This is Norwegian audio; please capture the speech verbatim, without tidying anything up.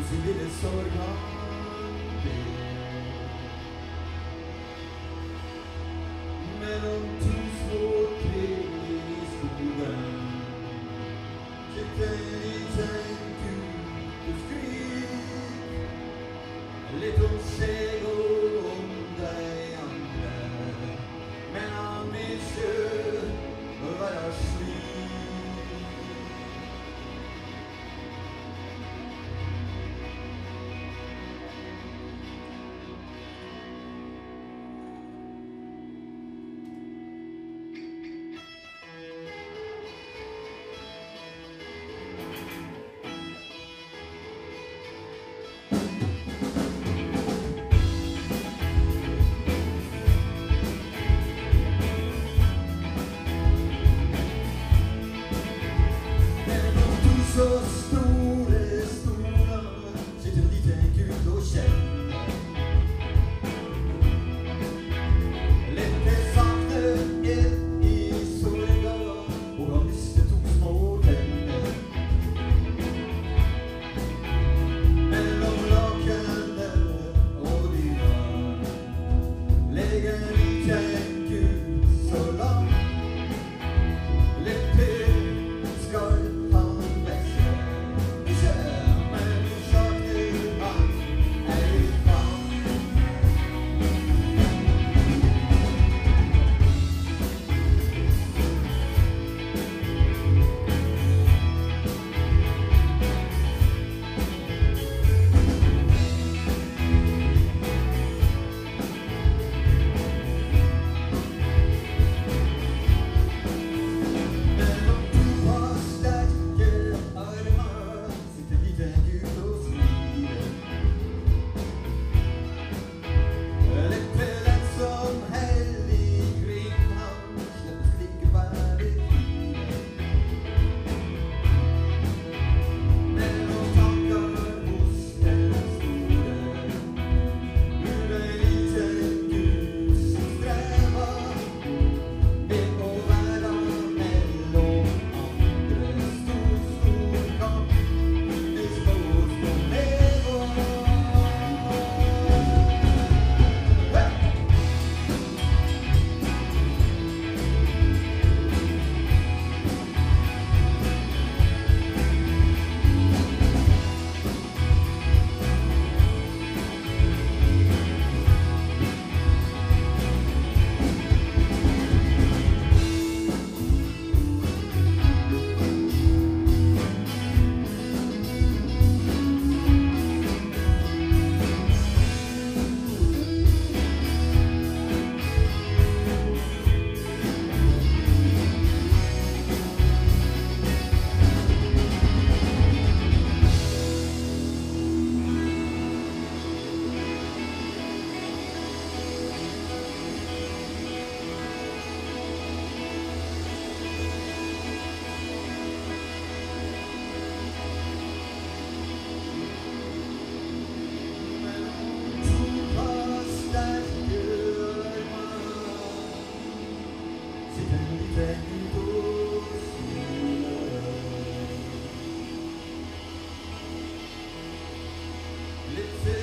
sin lille sorg han ber. Mellom to små tre i skogen sitter en liten gutt og skriver litt om seg og om de andre, men han vil selv være slik. Så store stoler sitter en liten gutt og kjenner. Lette sakte inn i sorga, og han mistet to små tenner. Mellom lakene og dyra legger en liten gutt så langt. Lette skal Let's